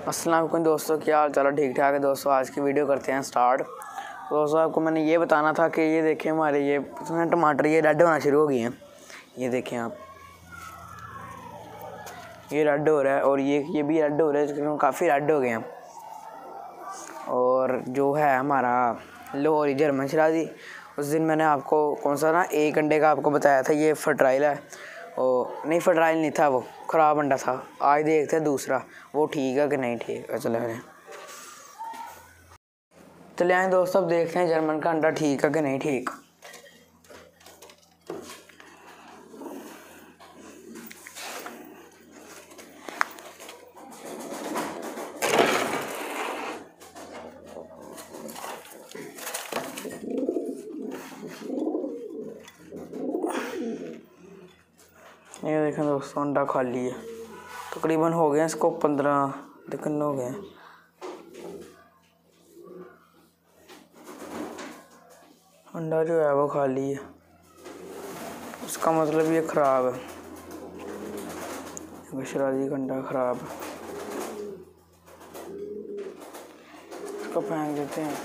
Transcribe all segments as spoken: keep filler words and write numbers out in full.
अस्सलाम वालेकुम दोस्तों, क्या हाल चाल? ठीक ठाक है दोस्तों। आज की वीडियो करते हैं स्टार्ट। दोस्तों आपको मैंने ये बताना था कि ये देखें हमारे ये टमाटर ये रेड होना शुरू हो गए हैं। ये देखें आप, ये रेड हो रहा है और ये ये भी रेड हो रहा है, काफ़ी रेड हो गए हैं। और जो है हमारा लाहौरी जर्मन शराजी, उस दिन मैंने आपको कौन सा ना एक अंडे का आपको बताया था, ये फर्टाइल है। और नहीं, फर्टाइल नहीं था, वो ख़राब अंडा था। आज देखते हैं दूसरा वो ठीक है कि नहीं ठीक है। चले आए चले आए दोस्तों, अब देखते हैं जर्मन का अंडा ठीक है कि नहीं ठीक। ये देखें दोस्तों, अंडा खाली है। तकरीबन हो गए इसको पंद्रह दिन हो गए। अंडा जो है वो खाली है, उसका मतलब ये ख़राब है। शराजी का अंडा ख़राब है, इसको फेंक देते हैं।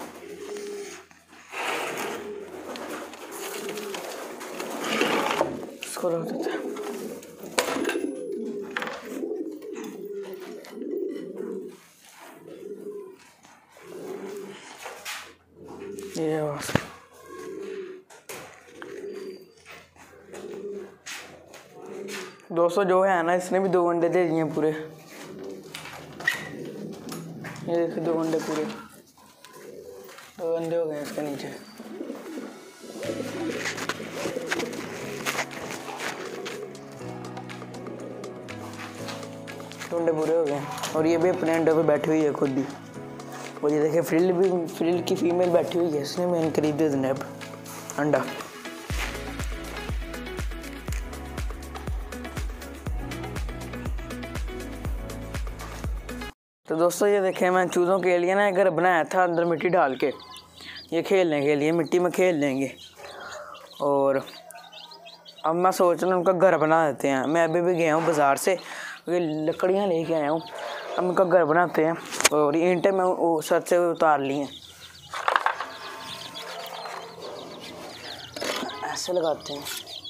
इसको रख देते हैं। ये बस दोस्तों जो है ना, इसने भी दो अंडे दे दिए पूरे। ये देखिए, दो अंडे पूरे, दो अंडे हो गए इसके नीचे। दो अंडे पूरे हो गए और ये भी अपने अंडे पे बैठी हुई है खुद भी। और ये देखिए, फ्रिल भी फ्रिल की फीमेल बैठी हुई है, इसने मैंने खरीद दे देना अंडा। तो दोस्तों ये देखें, मैं चूज़ों के लिए ना घर बनाया था, अंदर मिट्टी डाल के, ये खेलने के लिए मिट्टी में खेल लेंगे। और अब मैं सोच रहा हूँ उनका घर बना देते हैं। मैं अभी भी गया हूँ बाज़ार से, ये लकड़ियाँ लेके आया हूँ। अब उनका घर बनाते हैं। और ईंटें मैं वो सर से उतार ली हैं, ऐसे लगाते हैं।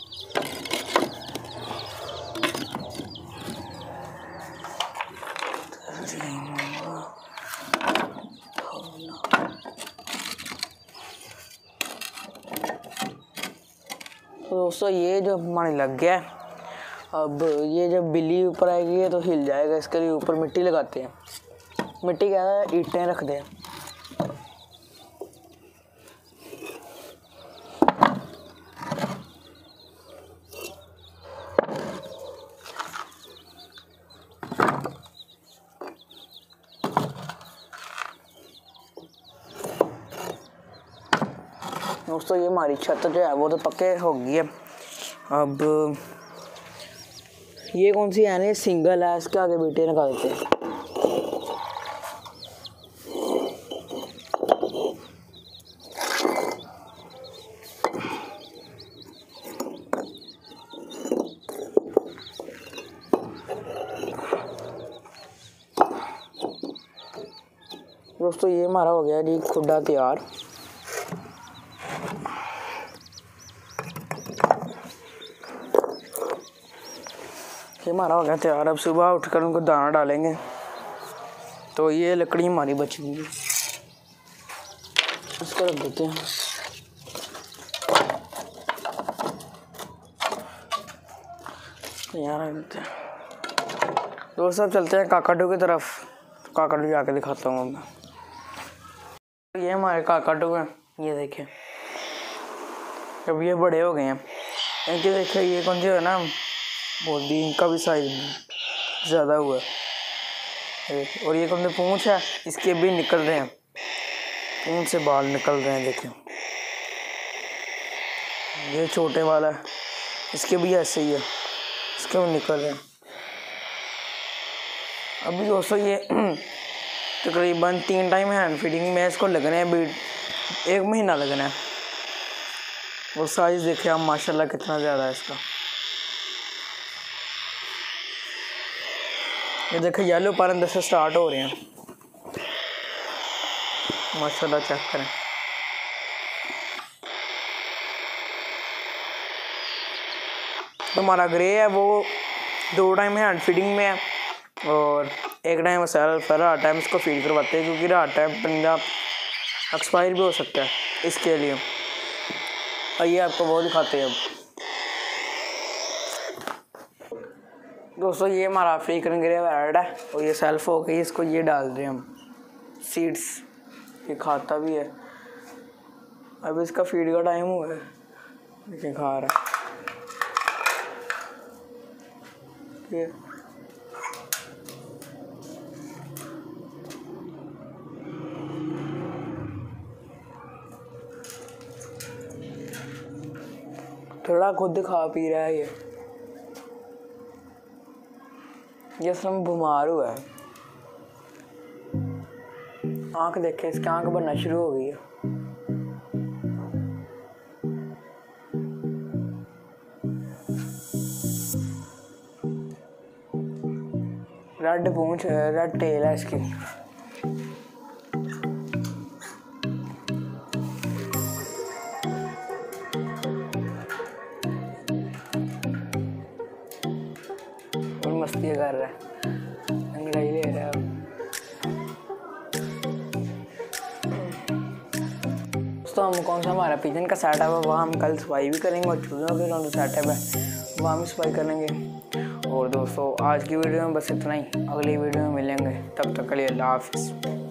तो दोस्तों ये जो हमारे लग गया, अब ये जब बिल्ली ऊपर आएगी तो हिल जाएगा। इसके लिए ऊपर मिट्टी लगाते हैं। मिट्टी क्या है, ईंटें रख दें। दोस्तों ये हमारी छत जो है वो तो पक्के हो गई है। अब ये कौन सी है ना, ये सिंगल है, इसके आगे बीटे लगा देते हैं। दोस्तों ये हमारा हो गया जी खुड्डा तैयार। ये हमारा हो गया तैयार। अब सुबह उठकर उनको दाना डालेंगे। तो ये लकड़ी हमारी बची हुई है, इसको रख देते हैं। यहाँ रख देते हैं। दोस्तों अब चलते हैं काकाटू की तरफ। काकाटू जाके दिखाता हूँ मैं। ये हमारे काकाटू हैं, ये देखिए, अब ये बड़े हो गए हैं। इनके देखिए ये कौन जो है ना, बोली इनका भी साइज ज़्यादा हुआ है। और ये कौन पूंछ है, इसके भी निकल रहे हैं, पूंछ से बाल निकल रहे हैं। देखिए ये छोटे वाला है, इसके भी ऐसे ही है, इसके भी निकल रहे हैं। अभी दोस्तों ये तकरीबन तीन टाइम हैंड फीडिंग में इसको लगने हैं, अभी एक महीना लगना है। और साइज़ देखिए आप माशाल्लाह कितना ज़्यादा है इसका। ये देखो येलो पर अंदर से स्टार्ट हो रहे हैं माशाल्लाह, चेक करें। तो हमारा ग्रे है वो दो टाइम हैंड फीडिंग में है और एक टाइम सेल्फ रात टाइम इसको फीड करवाते हैं, क्योंकि रात टाइम परिंदा एक्सपायर भी हो सकता है, इसके लिए। आइए आपको वो दिखाते हैं अब। दोस्तों ये हमारा अफ्रीकन ग्रे पैरट है और ये सेल्फ हो गई, इसको ये डाल रहे हैं हम सीड्स, ये खाता भी है। अब इसका फीड का टाइम हुआ है, लेकिन खा रहा है ये। थोड़ा खुद खा पी रहा है ये ये असल में बीमार हुआ है। आंख देखे, इसकी आंख बनना शुरू हो गई है। रेड पूंछ है, रेड टेल है इसकी। मस्ती कर रहा है, अंगड़ाई ले रहा है। दोस्तों हम कौन सा हमारा पिजन का सेटअप है वहाँ हम कल सफाई भी करेंगे और चूज़ों के जो सेटअप है वहाँ भी सफाई करेंगे। और दोस्तों आज की वीडियो में बस इतना ही, अगली वीडियो में मिलेंगे, तब तक के लिए अल्लाह हाफिज़।